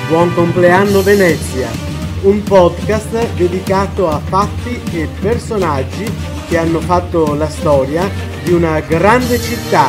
Buon compleanno Venezia, un podcast dedicato a fatti e personaggi che hanno fatto la storia di una grande città.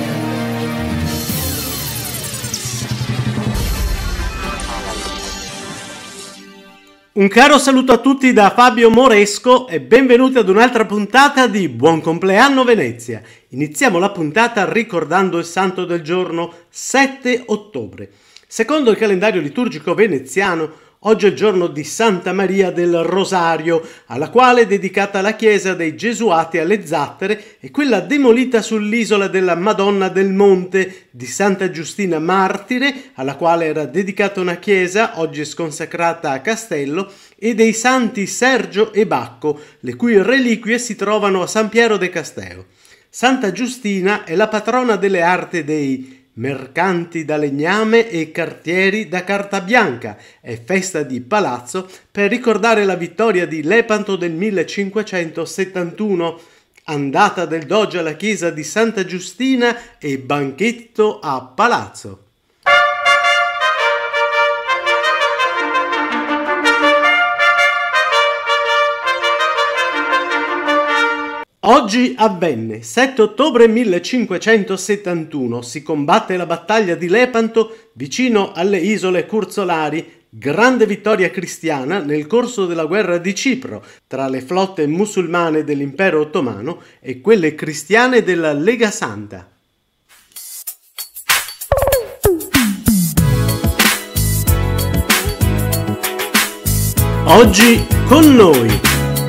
Un caro saluto a tutti da Fabio Moresco e benvenuti ad un'altra puntata di Buon compleanno Venezia. Iniziamo la puntata ricordando il santo del giorno 7 ottobre. Secondo il calendario liturgico veneziano, oggi è il giorno di Santa Maria del Rosario, alla quale è dedicata la chiesa dei Gesuati alle Zattere e quella demolita sull'isola della Madonna del Monte di Santa Giustina Martire, alla quale era dedicata una chiesa, oggi sconsacrata a Castello, e dei santi Sergio e Bacco, le cui reliquie si trovano a San Piero de Casteo. Santa Giustina è la patrona delle arti dei mercanti da legname e cartieri da carta bianca. È festa di palazzo per ricordare la vittoria di Lepanto del 1571, andata del doge alla chiesa di Santa Giustina e banchetto a palazzo. Oggi avvenne, 7 ottobre 1571, si combatte la battaglia di Lepanto vicino alle isole Curzolari, grande vittoria cristiana nel corso della guerra di Cipro tra le flotte musulmane dell'impero ottomano e quelle cristiane della Lega Santa. Oggi con noi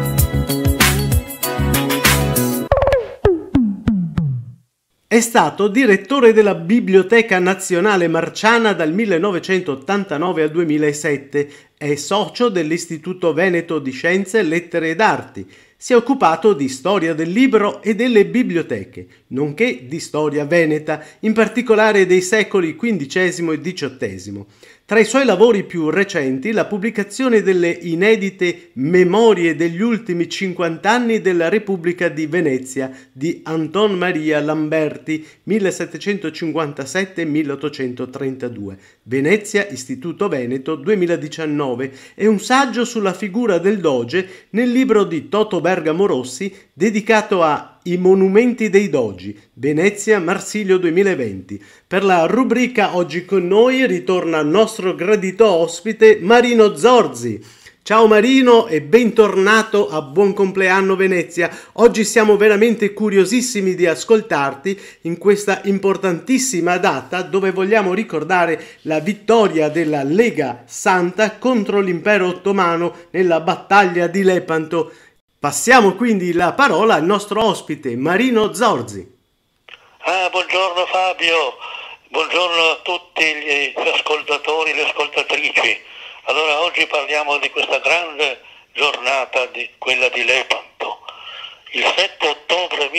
è stato direttore della Biblioteca Nazionale Marciana dal 1989 al 2007, è socio dell'Istituto Veneto di Scienze, Lettere ed Arti. Si è occupato di storia del libro e delle biblioteche, nonché di storia veneta, in particolare dei secoli XV e XVIII. Tra i suoi lavori più recenti, la pubblicazione delle inedite Memorie degli ultimi 50 anni della Repubblica di Venezia di Anton Maria Lamberti, 1757-1832, Venezia, Istituto Veneto, 2019, e un saggio sulla figura del Doge nel libro di Toto Bergamo Rossi dedicato a I monumenti dei dogi, Venezia, Marsilio 2020. Per la rubrica Oggi con noi ritorna il nostro gradito ospite Marino Zorzi. Ciao Marino e bentornato a Buon compleanno Venezia. Oggi siamo veramente curiosissimi di ascoltarti in questa importantissima data dove vogliamo ricordare la vittoria della Lega Santa contro l'impero ottomano nella battaglia di Lepanto. Passiamo quindi la parola al nostro ospite Marino Zorzi. Buongiorno Fabio, buongiorno a tutti gli ascoltatori e le ascoltatrici. Allora oggi parliamo di questa grande giornata, quella di Lepanto. Il 7 ottobre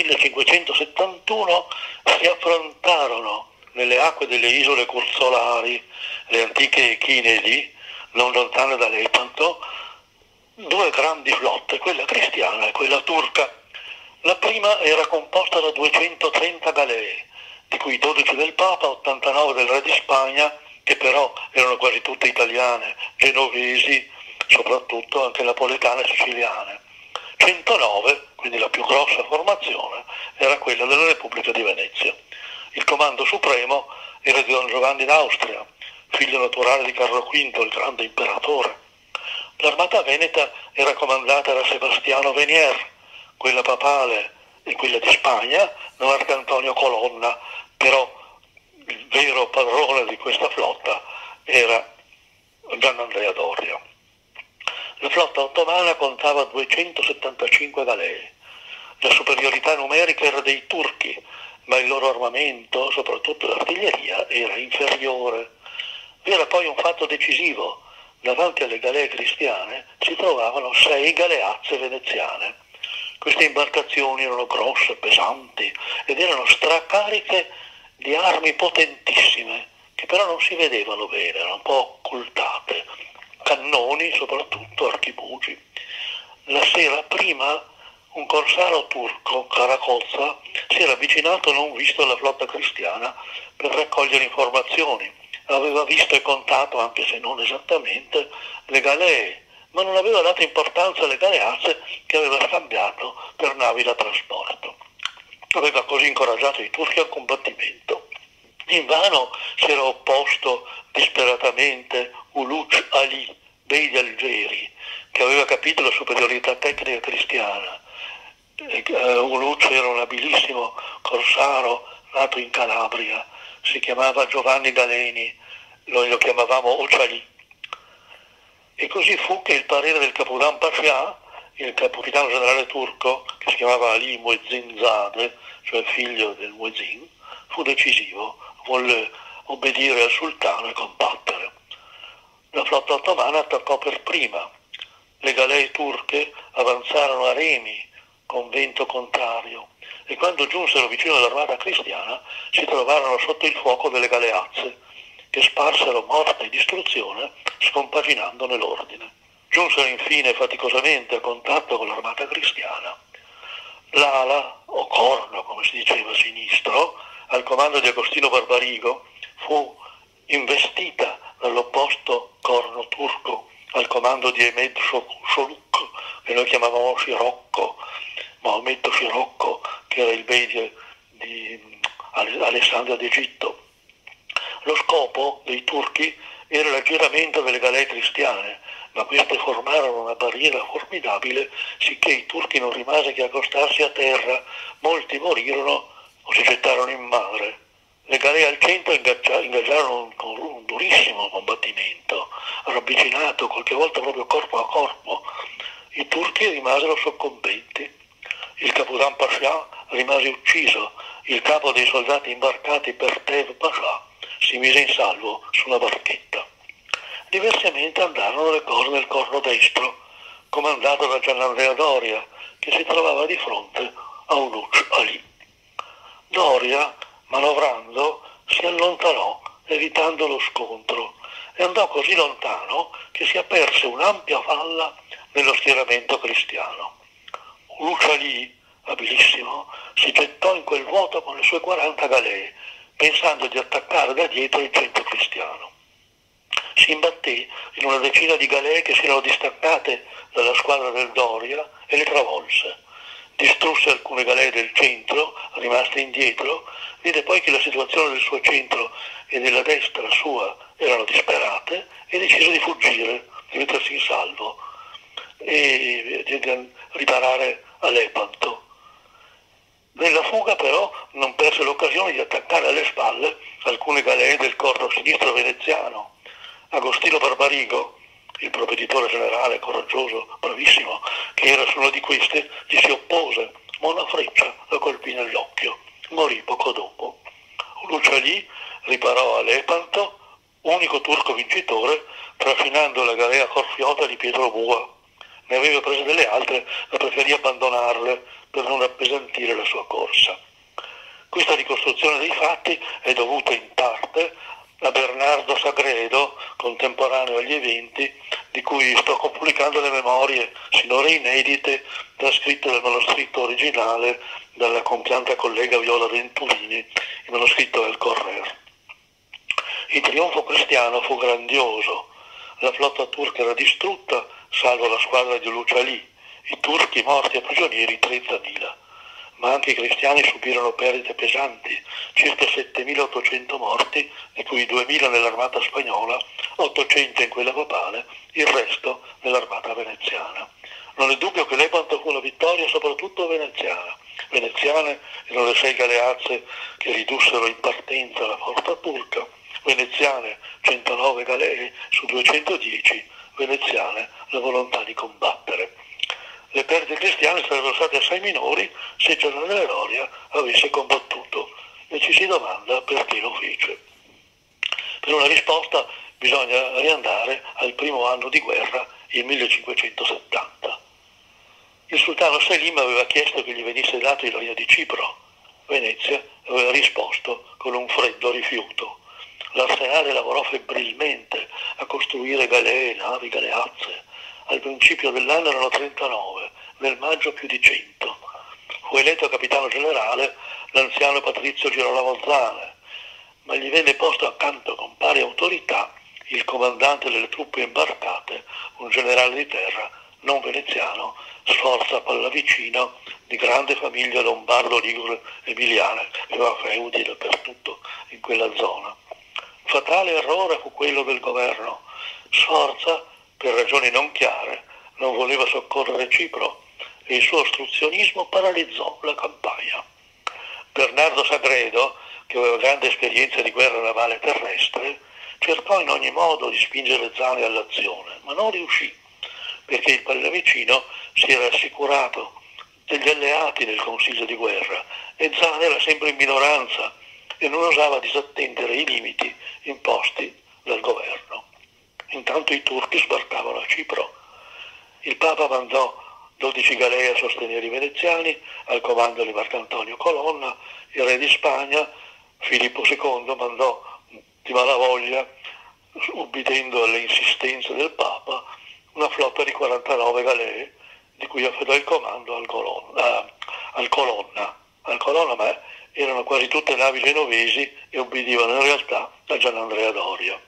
1571 si affrontarono nelle acque delle isole Curzolari, le antiche Echinidi, non lontane da Lepanto, due grandi flotte, quella cristiana e quella turca. La prima era composta da 230 galee, di cui 12 del Papa, 89 del Re di Spagna, che però erano quasi tutte italiane, genovesi, soprattutto anche napoletane e siciliane. 109, quindi la più grossa formazione, era quella della Repubblica di Venezia. Il comando supremo era di Don Giovanni d'Austria, figlio naturale di Carlo V, il grande imperatore. L'armata veneta era comandata da Sebastiano Venier, quella papale e quella di Spagna, da Marcantonio Colonna, però il vero padrone di questa flotta era Gian Andrea Doria. La flotta ottomana contava 275 galee. La superiorità numerica era dei turchi, ma il loro armamento, soprattutto l'artiglieria, era inferiore. Vi era poi un fatto decisivo. Davanti alle galee cristiane si trovavano 6 galeazze veneziane. Queste imbarcazioni erano grosse, pesanti ed erano stracariche di armi potentissime che però non si vedevano bene, erano un po' occultate, cannoni, soprattutto archibugi. La sera prima un corsaro turco, Caracozza, si era avvicinato non visto alla flotta cristiana per raccogliere informazioni aveva visto e contato, anche se non esattamente, le galee, ma non aveva dato importanza alle galeazze che aveva scambiato per navi da trasporto. Aveva così incoraggiato i turchi al combattimento. Invano si era opposto disperatamente Uluç Ali, bey di Algeri, che aveva capito la superiorità tecnica cristiana. Uluç era un abilissimo corsaro nato in Calabria, si chiamava Giovanni Galeni, noi lo chiamavamo Ocali. E così fu che il parere del Capodan Pascià, il capitano generale turco, che si chiamava Ali Muezzin Zade, cioè figlio del Muezzin, fu decisivo, volle obbedire al sultano e combattere. La flotta ottomana attaccò per prima. Le galee turche avanzarono a remi con vento contrario e quando giunsero vicino all'armata cristiana si trovarono sotto il fuoco delle galeazze che sparsero morte e distruzione scompaginandone l'ordine. Giunsero infine faticosamente a contatto con l'armata cristiana. L'ala, o corno come si diceva sinistro, al comando di Agostino Barbarigo, fu investita dall'opposto corno turco al comando di Ahmed Şoluk, che noi chiamavamo Scirocco, Maometto Scirocco, che era il bey di Alessandria d'Egitto. Lo scopo dei turchi era l'aggiramento delle galee cristiane, ma queste formarono una barriera formidabile, sicché i turchi non rimase che accostarsi a terra, molti morirono o si gettarono in mare. Le galee al centro ingaggiarono un durissimo combattimento, ravvicinato, qualche volta proprio corpo a corpo. I turchi rimasero soccombenti. Il Capodan Pascià rimase ucciso, il capo dei soldati imbarcati per Tev Pascià si mise in salvo su una barchetta. Diversamente andarono le cose nel corno destro, comandato da Gianandrea Doria, che si trovava di fronte a Uluç Ali. Doria, manovrando, si allontanò, evitando lo scontro, e andò così lontano che si aperse un'ampia falla nello schieramento cristiano. Uluç Ali, abilissimo, si gettò in quel vuoto con le sue 40 galee, pensando di attaccare da dietro il centro cristiano. Si imbatté in una decina di galee che si erano distaccate dalla squadra del Doria e le travolse. Distrusse alcune galee del centro, rimaste indietro, vide poi che la situazione del suo centro e della destra sua erano disperate e decise di fuggire, di mettersi in salvo e di riparare a Lepanto. Nella fuga però non perse l'occasione di attaccare alle spalle alcune galee del corno sinistro veneziano. Agostino Barbarigo, il provveditore generale coraggioso, bravissimo, che era su una di queste, gli si oppose, ma una freccia lo colpì nell'occhio. Morì poco dopo. Uluç Ali riparò a Lepanto, unico turco vincitore, trascinando la galea corfiota di Pietro Bua. Ne aveva prese delle altre, ma preferì abbandonarle per non appesantire la sua corsa. Questa ricostruzione dei fatti è dovuta in parte a Bernardo Sagredo, contemporaneo agli eventi, di cui sto pubblicando le memorie, sinora inedite, trascritte dal manoscritto originale dalla compianta collega Viola Venturini, il manoscritto del Correr. Il trionfo cristiano fu grandioso, la flotta turca era distrutta, salvo la squadra di Uluç Ali, i turchi morti e prigionieri 30.000. Ma anche i cristiani subirono perdite pesanti, circa 7.800 morti, di cui 2.000 nell'armata spagnola, 800 in quella papale, il resto nell'armata veneziana. Non è dubbio che Lepanto fu una vittoria soprattutto veneziana. Veneziane erano le 6 galeazze che ridussero in partenza la flotta turca, veneziane 109 galee su 210, veneziane la volontà di combattere. Le perdite cristiane sarebbero state assai minori se Gianandrea Doria avesse combattuto e ci si domanda perché lo fece. Per una risposta bisogna riandare al primo anno di guerra, il 1570. Il sultano Selim aveva chiesto che gli venisse dato il regno di Cipro. Venezia aveva risposto con un freddo rifiuto. L'arsenale lavorò febbrilmente a costruire galee, navi, galeazze. Al principio dell'anno erano 39, nel maggio più di 100. Fu eletto capitano generale l'anziano Patrizio Girolamo Zane, ma gli venne posto accanto con pari autorità il comandante delle truppe imbarcate, un generale di terra non veneziano, Sforza Pallavicino, di grande famiglia lombardo-ligure emiliana, che aveva feudi dappertutto in quella zona. Fatale errore fu quello del governo. Sforza, per ragioni non chiare, non voleva soccorrere Cipro e il suo ostruzionismo paralizzò la campagna. Bernardo Sagredo, che aveva grande esperienza di guerra navale terrestre, cercò in ogni modo di spingere Zane all'azione, ma non riuscì, perché il Pallavicino si era assicurato degli alleati nel consiglio di guerra e Zane era sempre in minoranza e non osava disattendere i limiti imposti dal governo. Intanto i turchi sbarcavano a Cipro. Il Papa mandò 12 galee a sostenere i veneziani, al comando di Marcantonio Colonna. Il re di Spagna, Filippo II, mandò di malavoglia, ubbidendo alle insistenze del Papa, una flotta di 49 galee, di cui affidò il comando al Colonna, ma erano quasi tutte navi genovesi e ubbidivano in realtà a Gianandrea Doria.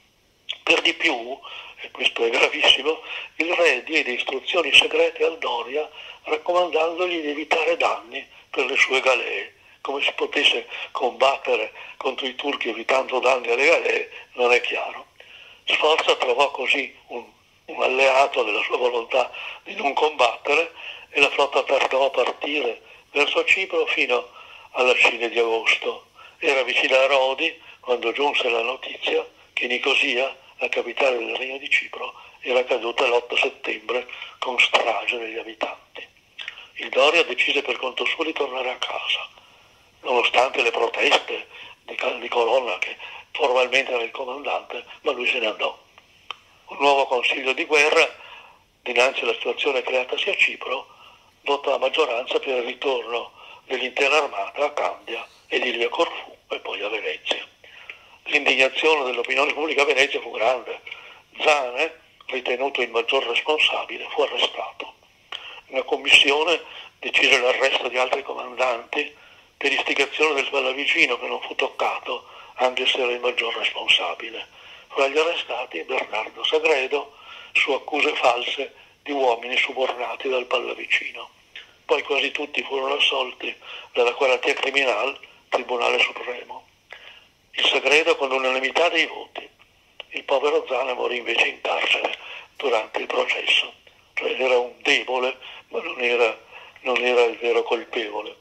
Per di più, e questo è gravissimo, il re diede istruzioni segrete al Doria raccomandandogli di evitare danni per le sue galee. Come si potesse combattere contro i turchi evitando danni alle galee non è chiaro. Sforza trovò così un alleato della sua volontà di non combattere e la flotta tardò a partire verso Cipro fino alla fine di agosto. Era vicina a Rodi quando giunse la notizia che Nicosia, la capitale del Regno di Cipro, era caduta l'8 settembre con strage degli abitanti. Il Doria decise per conto suo di tornare a casa, nonostante le proteste di Colonna, che formalmente era il comandante, ma lui se ne andò. Un nuovo consiglio di guerra, dinanzi alla situazione creatasi a Cipro, votò a maggioranza per il ritorno dell'intera armata a Candia ed Ilva Corfù e poi a Venezia. L'indignazione dell'opinione pubblica a Venezia fu grande. Zane, ritenuto il maggior responsabile, fu arrestato. Una commissione decise l'arresto di altri comandanti per istigazione del Pallavicino, che non fu toccato, anche se era il maggior responsabile. Fra gli arrestati Bernardo Sagredo, su accuse false di uomini subornati dal Pallavicino. Poi quasi tutti furono assolti dalla Quarantia Criminale, Tribunale Supremo. Il Sagredo con l'unanimità dei voti. Il povero Zane morì invece in carcere durante il processo. Cioè era un debole, ma non era il vero colpevole.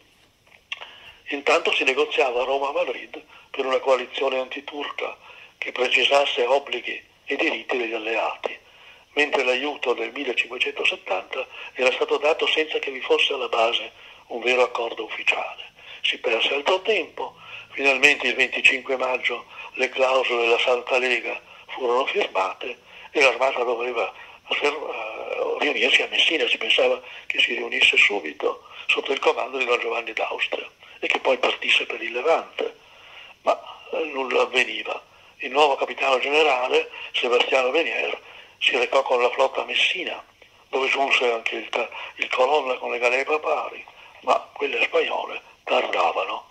Intanto si negoziava a Roma e a Madrid per una coalizione antiturca che precisasse obblighi e diritti degli alleati, mentre l'aiuto del 1570 era stato dato senza che vi fosse alla base un vero accordo ufficiale. Si perse altro tempo, finalmente il 25 maggio le clausole della Santa Lega furono firmate e l'armata doveva riunirsi a Messina. Si pensava che si riunisse subito sotto il comando di Don Giovanni d'Austria e che poi partisse per il Levante, ma nulla avveniva. Il nuovo capitano generale, Sebastiano Venier, si recò con la flotta a Messina, dove giunse anche il Colonna con le galee papali, ma quelle spagnole tardavano.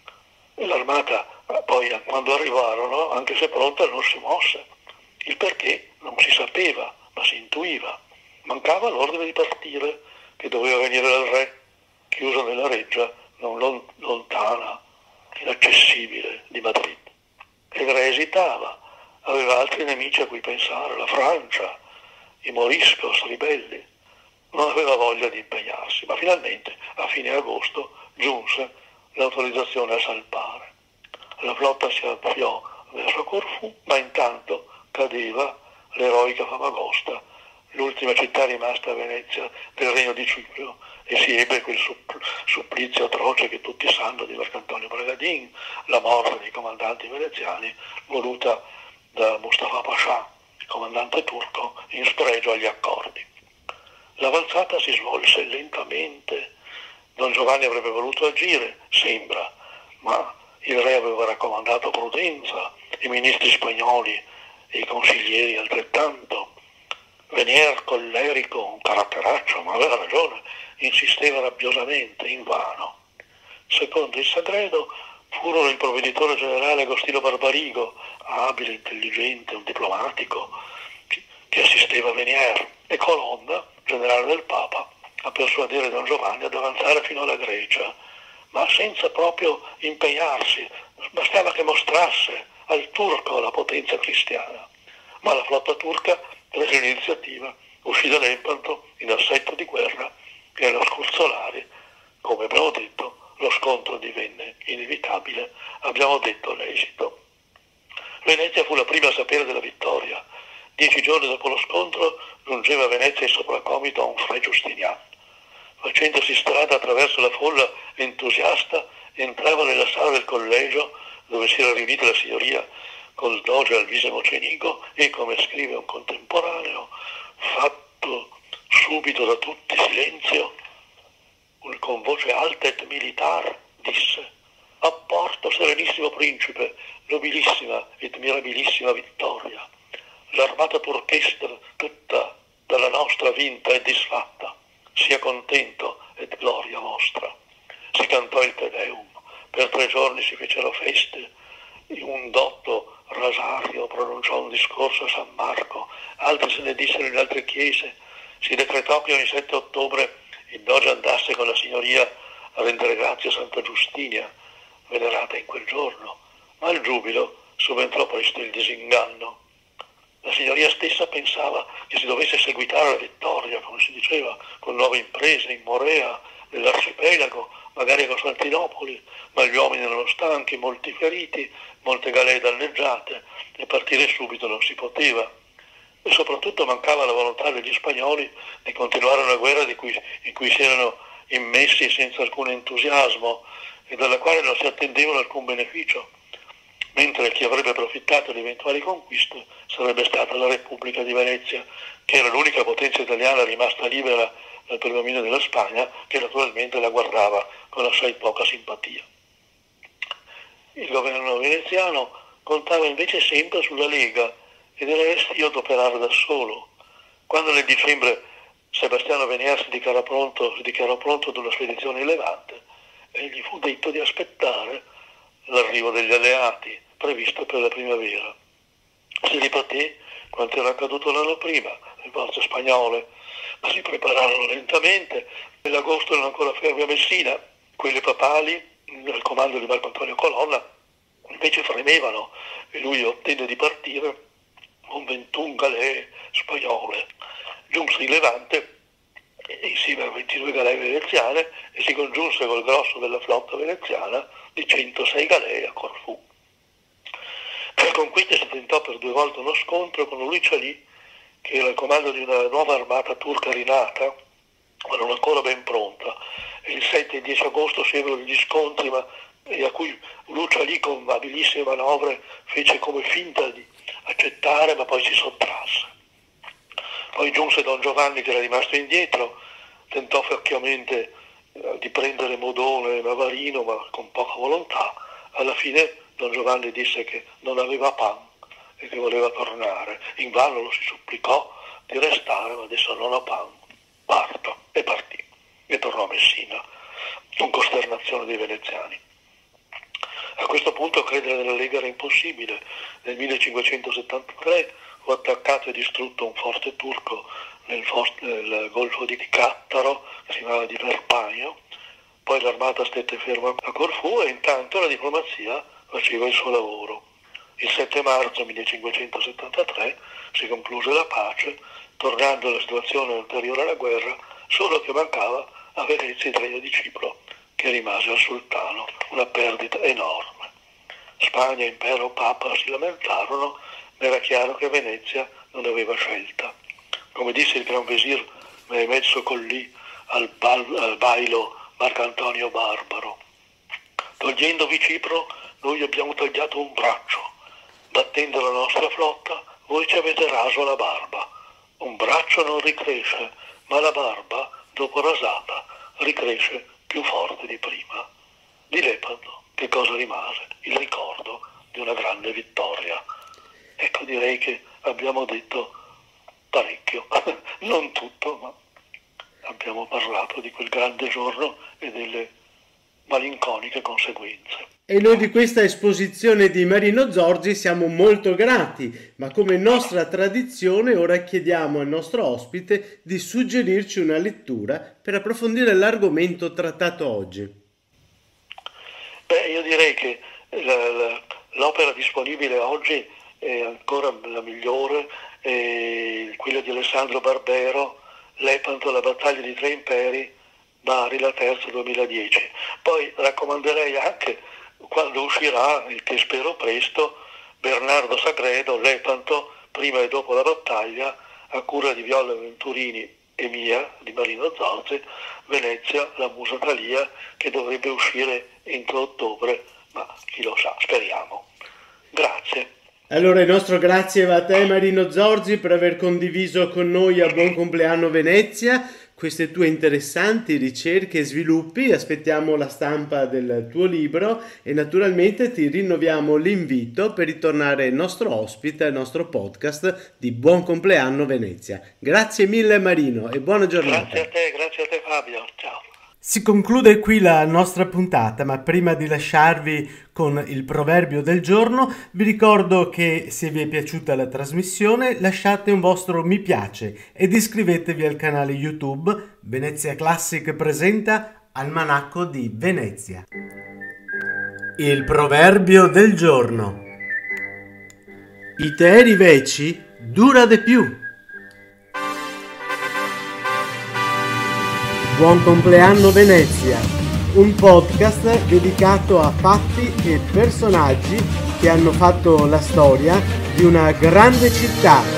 E l'armata poi, quando arrivarono, anche se pronta, non si mosse. Il perché non si sapeva, ma si intuiva. Mancava l'ordine di partire, che doveva venire dal re, chiuso nella reggia non lontana, inaccessibile di Madrid. Il re esitava, aveva altri nemici a cui pensare, la Francia, i moriscos ribelli. Non aveva voglia di impegnarsi, ma finalmente a fine agosto giunse l'autorizzazione a salpare. La flotta si avviò verso Corfù, ma intanto cadeva l'eroica Famagosta, l'ultima città rimasta a Venezia del Regno di Cipro, e si ebbe quel supplizio atroce che tutti sanno di Marcantonio Bragadin, la morte dei comandanti veneziani voluta da Mustafa Pascià, il comandante turco, in spregio agli accordi. L'avanzata si svolse lentamente. Don Giovanni avrebbe voluto agire, sembra, ma il re aveva raccomandato prudenza, i ministri spagnoli e i consiglieri altrettanto. Venier collerico, un caratteraccio, ma aveva ragione, insisteva rabbiosamente, invano. Secondo il Sagredo, furono il provveditore generale Agostino Barbarigo, abile, intelligente, un diplomatico, che assisteva Venier, e Colonna, generale del Papa, a persuadere Don Giovanni ad avanzare fino alla Grecia, ma senza proprio impegnarsi, bastava che mostrasse al turco la potenza cristiana. Ma la flotta turca prese l'iniziativa, uscì da Lepanto in assetto di guerra e allo Scurzolari, come abbiamo detto, lo scontro divenne inevitabile, abbiamo detto l'esito. Venezia fu la prima a sapere della vittoria. 10 giorni dopo lo scontro giungeva a Venezia il sopracomito un Fray Giustinian. Facendosi strada attraverso la folla entusiasta, entrava nella sala del collegio dove si era riunita la signoria col doge Alvise Mocenigo e, come scrive un contemporaneo, fatto subito da tutti silenzio, con voce alta et militar disse: «Apporto, serenissimo principe, nobilissima et mirabilissima vittoria. L'armata turchesca tutta dalla nostra vinta e disfatta. Sia contento et gloria vostra». Si cantò il Te Deum, per 3 giorni si fecero feste, un dotto Rasario pronunciò un discorso a San Marco, altri se ne dissero in altre chiese. Si decretò che ogni 7 ottobre il doge andasse con la signoria a rendere grazie a Santa Giustinia, venerata in quel giorno, ma al giubilo subentrò presto il disinganno. La signoria stessa pensava che si dovesse seguitare la vittoria, come si diceva, con nuove imprese in Morea, nell'arcipelago, magari a Costantinopoli, ma gli uomini erano stanchi, molti feriti, molte galee danneggiate, e partire subito non si poteva. E soprattutto mancava la volontà degli spagnoli di continuare una guerra in cui si erano immessi senza alcun entusiasmo e dalla quale non si attendevano alcun beneficio, mentre chi avrebbe approfittato di eventuali conquiste sarebbe stata la Repubblica di Venezia, che era l'unica potenza italiana rimasta libera dal predominio della Spagna, che naturalmente la guardava con assai poca simpatia. Il governo veneziano contava invece sempre sulla Lega ed era restio ad operare da solo. Quando nel dicembre Sebastiano Venier si dichiarò pronto ad una spedizione in Levante, e gli fu detto di aspettare l'arrivo degli alleati, previsto per la primavera. Si ripeté quanto era accaduto l'anno prima. Le forze spagnole si prepararono lentamente. Nell'agosto erano ancora ferme a Messina. Quelle papali, al comando di Marco Antonio Colonna, invece fremevano, e lui ottenne di partire con 21 galee spagnole. Giunse in Levante insieme a 22 galee veneziane e si congiunse col grosso della flotta veneziana di 106 galee a Corfù. Per conquista si tentò per 2 volte uno scontro con Louis Cialì, che era al comando di una nuova armata turca rinata, ma non ancora ben pronta. E il 7 e 10 agosto si ebbero degli scontri, a cui Louis Cialì con abilissime manovre fece come finta di accettare, ma poi si sottrasse. Poi giunse Don Giovanni, che era rimasto indietro, tentò facchiamente di prendere Modone e Navarino, ma con poca volontà. Alla fine Don Giovanni disse che non aveva pan e che voleva tornare. Invano lo si supplicò di restare, ma adesso non ho pan, parto. E partì e tornò a Messina, con costernazione dei veneziani. A questo punto credere nella Lega era impossibile. Nel 1573 fu attaccato e distrutto un forte turco nel golfo di Cattaro, che si chiamava di Verpagno. Poi l'armata stette ferma a Corfù e intanto la diplomazia faceva il suo lavoro. Il 7 marzo 1573 si concluse la pace, tornando alla situazione anteriore alla guerra, solo che mancava a Venezia il regno di Cipro, che rimase al sultano, una perdita enorme. Spagna, impero, papa si lamentarono, ma era chiaro che Venezia non aveva scelta. Come disse il gran vesir Mehmed Socolli al bailo Marcantonio Barbaro: togliendovi Cipro, noi abbiamo tagliato un braccio. Battendo la nostra flotta, voi ci avete raso la barba. Un braccio non ricresce, ma la barba, dopo rasata, ricresce più forte di prima. Di Lepanto che cosa rimase? Il ricordo di una grande vittoria. Ecco, direi che abbiamo detto parecchio, non tutto, ma abbiamo parlato di quel grande giorno e delle malinconiche conseguenze. E noi di questa esposizione di Marino Zorzi siamo molto grati, ma come nostra tradizione ora chiediamo al nostro ospite di suggerirci una lettura per approfondire l'argomento trattato oggi. Beh, io direi che l'opera disponibile oggi è ancora la migliore, è quella di Alessandro Barbero, Lepanto, la battaglia di tre imperi, Bari, la terza 2010. Poi raccomanderei anche, quando uscirà, che spero presto, Bernardo Sagredo, Lepanto, prima e dopo la battaglia, a cura di Viola Venturini e mia, di Marino Zorzi, Venezia, la Musa Thalia, che dovrebbe uscire entro ottobre, ma chi lo sa, speriamo. Grazie. Allora il nostro grazie va a te Marino Zorzi per aver condiviso con noi a Buon Compleanno Venezia queste tue interessanti ricerche e sviluppi. Aspettiamo la stampa del tuo libro e naturalmente ti rinnoviamo l'invito per ritornare nostro ospite al nostro podcast di Buon Compleanno Venezia. Grazie mille Marino e buona giornata. Grazie a te Fabio, ciao. Si conclude qui la nostra puntata, ma prima di lasciarvi con il proverbio del giorno, vi ricordo che se vi è piaciuta la trasmissione lasciate un vostro mi piace ed iscrivetevi al canale YouTube Venezia Classic presenta Almanacco di Venezia. Il proverbio del giorno. Iteri veci dura de più. Buon compleanno Venezia, un podcast dedicato a fatti e personaggi che hanno fatto la storia di una grande città